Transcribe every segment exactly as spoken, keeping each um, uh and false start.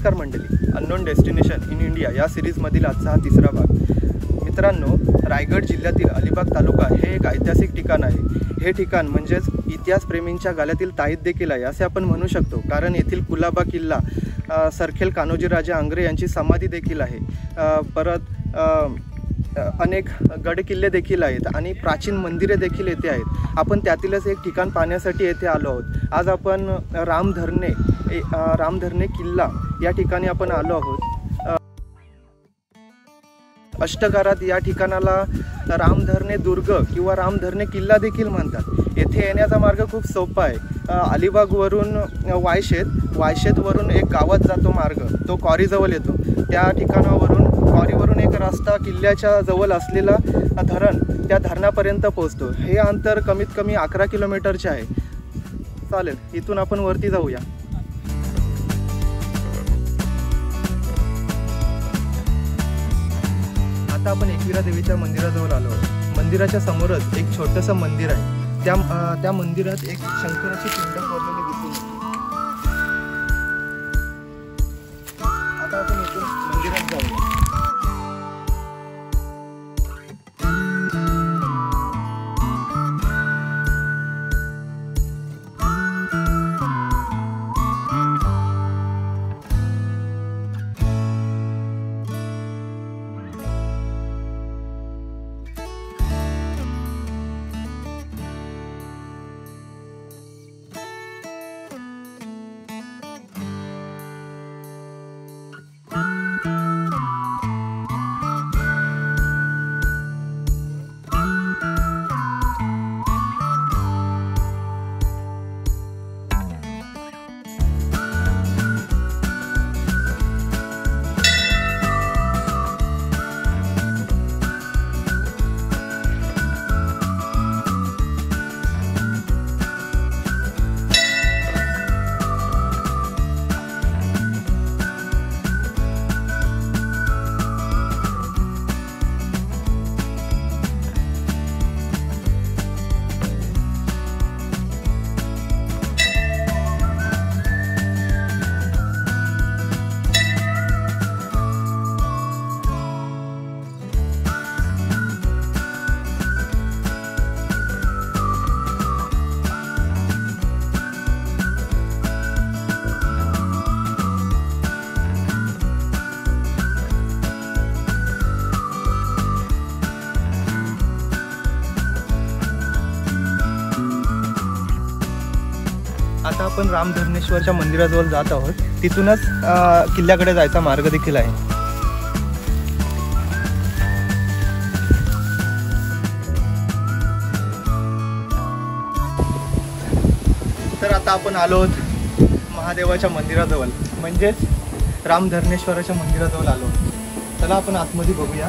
नमस्कार मंडळी, unknown destination in India या सिरीजमधील आजचा हा तिसरा भाग. मित्रांनो, रायगड जिल्ह्यातील अलिबाग तालुका हे एक ऐतिहासिक ठिकाण आहे. हे ठिकाण म्हणजेच इतिहासप्रेमींच्या गाल्यातील ताईत देखील आहे असे आपण म्हणू शकतो, कारण येथील कुलाबा किल्ला, सरखेल कान्होजी राजे आंग्रे यांची समाधी देखील आहे. परत अनेक गडकिल्ले देखील आहेत आणि प्राचीन मंदिरे देखील येथे आहेत. आपण त्यातीलच एक ठिकाण पाहण्यासाठी येथे आलो आहोत. आज आपण रामधरणे रामधरणे किल्ला या ठिकाणी आपण आलो आहोत. अष्टगारात या ठिकाणाला रामधरणे दुर्ग किंवा रामधरणे किल्ला देखील म्हणतात. येथे येण्याचा मार्ग खूप सोपा आहे. अलिबागवरून वायशेत वायशेतवरून एक गावात जातो मार्ग, तो कॉरीजवळ येतो. त्या ठिकाणावरून कॉरीवरून एक रस्ता किल्ल्याच्या जवळ असलेला धरण, त्या धरणापर्यंत पोहोचतो. हे अंतर कमीत कमी अकरा किलोमीटरचे आहे. चालेल, इथून आपण वरती जाऊया. आता आपण एकविरा देवीच्या मंदिराजवळ आलो आहोत. मंदिराच्या समोरच एक छोटंसं मंदिर आहे. त्या त्या मंदिरात एक शंकराची पिंड कोरलेली दिसून आता आपण इथून मंदिरात जाऊया. आता आपण रामधरणेश्वरच्या मंदिराजवळ जात आहोत. तिथूनच किल्ल्याकडे जायचा मार्ग देखील आहे. तर आता आपण आलो आहोत महादेवाच्या मंदिराजवळ, म्हणजेच रामधरणेश्वराच्या मंदिराजवळ आलो. चला आपण आतमध्ये बघूया.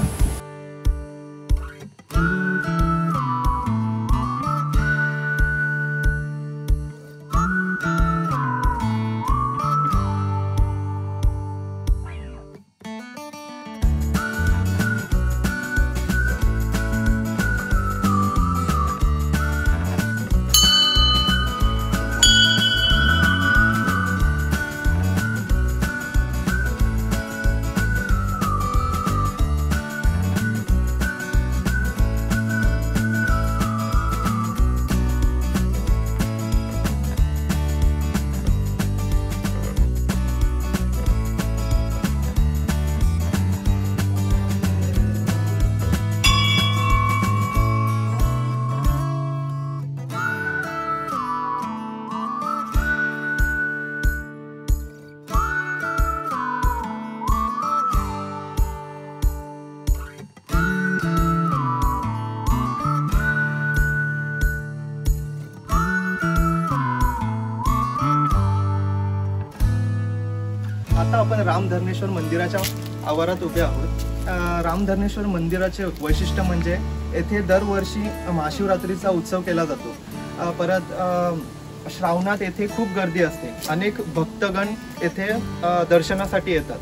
आता आपण रामधरणेश्वर मंदिराच्या आवारात उभे आहोत. रामधरणेश्वर मंदिराचे वैशिष्ट्य म्हणजे येथे दरवर्षी महाशिवरात्रीचा उत्सव केला जातो. परत श्रावणात येथे खूप गर्दी असते. अनेक भक्तगण येथे दर्शनासाठी येतात.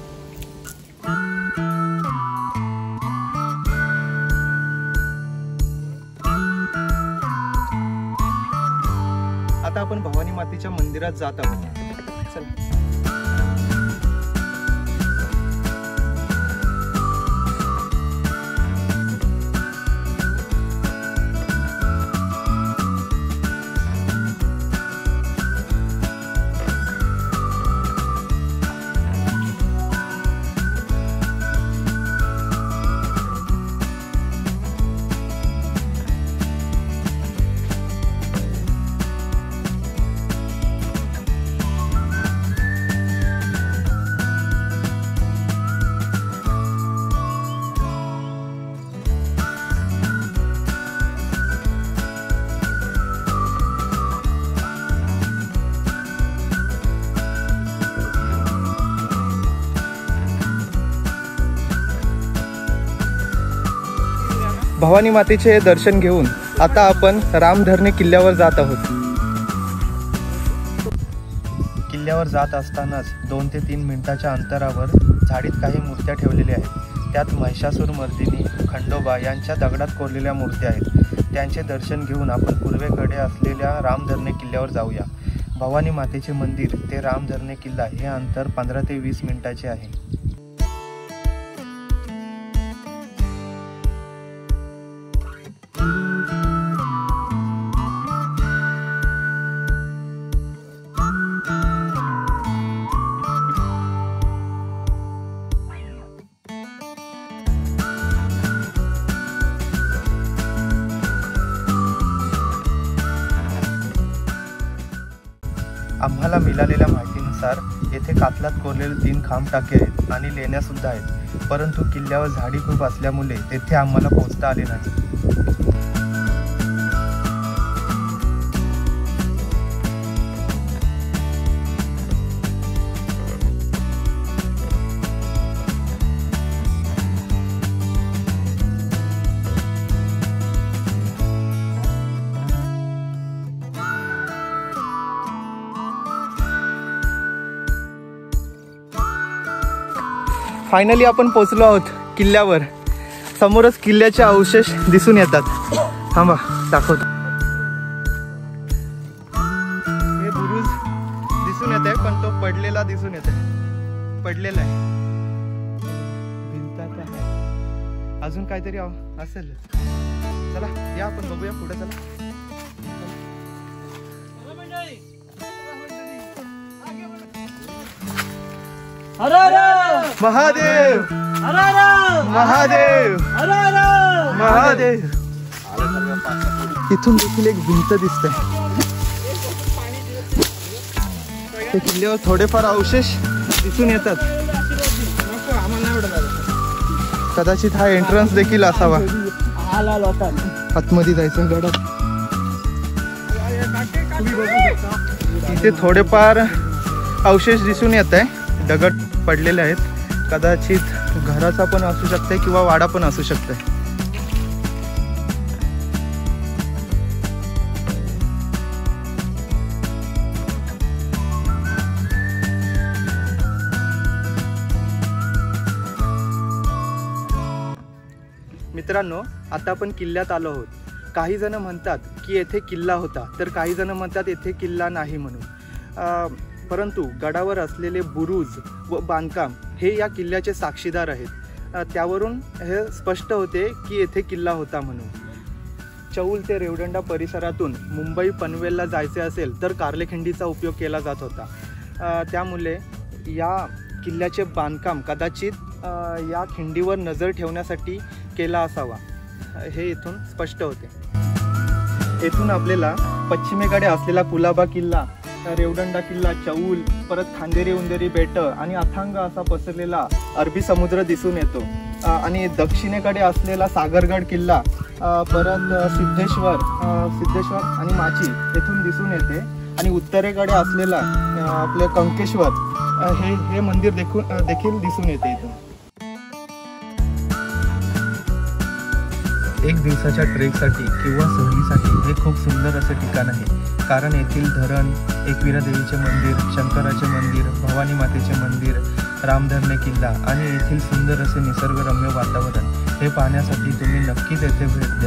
आता आपण भवानी मातेच्या मंदिरात जात आहोत. चला. भवानी मातेचे दर्शन घेऊन आता आपण रामधरणे किल्ल्यावर जात आहोत। किल्ल्यावर जात असतानाच दोन ते तीन मिनिटाच्या अंतरावर झाडीत काही मूर्त्या ठेवलेल्या आहेत। त्यात महिषासूर मर्दिनी, खंडोबा यांच्या दगडात कोरलेल्या मूर्त्या आहेत। त्यांचे दर्शन घेऊन आपण पूर्वेकडे असलेल्या रामधरणे किल्ल्यावर जाऊया। भवानी मातेचे मंदिर ते रामधरणे किल्ला हे अंतर पंधरा ते वीस मिनिटाचे आहे। आम्हाला मिळालेल्या माहितीनुसार येथे कातलात कोरलेले तीन खांब टाके आहेत आणि लेण्या सुद्धा आहेत, परंतु किल्ल्यावर झाडी खूप असल्यामुळे तेथे आम्हाला पोहोचता आले नाही। फायनली आपण पोहोचलो आहोत किल्ल्यावर। समोरच किल्ल्याचे अवशेष दिसून येतात। थांबा दाखवतो। हे बुरुज दिसून येते, पण तो पडलेला दिसून येते, पडलेला आहे, भिंतात आहे, अजून काहीतरी असेल। चला या आपण बघूया पुढे। चला हर हर महादेव, हर हर महादेव, हर हर महादेव। इथून देखील एक भिंत दिसते। ते किल्ल्यावर थोडेफार अवशेष दिसून येतात। कदाचित हा एंट्रन्स देखील असावा। आतमध्ये जायचं गडात। इथे थोडेफार अवशेष दिसून येत आहे, दगड पडलेले आहेत। कदाचित घराचा पण असू शकते किंवा वाडा पण असू शकते। मित्रांनो, आता आपण किल्ल्यात आलो आहोत। काही जण म्हणतात की येथे किल्ला होता, तर काही जण म्हणतात येथे किल्ला नाही म्हणून। परंतु गडावर असलेले बुरुज व बांधकाम हे या किल्ल्याचे साक्षीदार आहेत। त्यावरून हे स्पष्ट होते की येथे किल्ला होता म्हणून। चौल ते रेवदंडा परिसरातून मुंबई पनवेलला जायचे असेल तर कार्लेखिंडीचा उपयोग केला जात होता। त्यामुळे या किल्ल्याचे बांधकाम कदाचित या खिंडीवर नजर ठेवण्यासाठी केला असावा, हे इथून स्पष्ट होते। येथून आपल्याला पश्चिमेकडे असलेला कुलाबा किल्ला, रेवदंडा किल्ला, चौल, परत खांदेरी उंदेरी बेट आणि अथांग असा पसरलेला अरबी समुद्र दिसून येतो। आणि दक्षिणेकडे असलेला सागरगड किल्ला, परत सिद्धेश्वर सिद्धेश्वर आणि माची येथून दिसून येते। आणि उत्तरेकडे असलेला आपले कंकेश्वर हे हे मंदिर देखून देखील दिसून येते इथून। एक दिवसाच्या ट्रेकसाठी किंवा सहलीसाठी हे खूप सुंदर असे ठिकाण आहे, कारण येथील धरण, एकविरा देवीचे मंदिर, शंकराचे मंदिर, भवानी मातेचे मंदिर, रामधरणे किल्ला आणि येथील सुंदर असे निसर्गरम्य वातावरण हे पाहण्यासाठी तुम्ही नक्कीच येथे भेट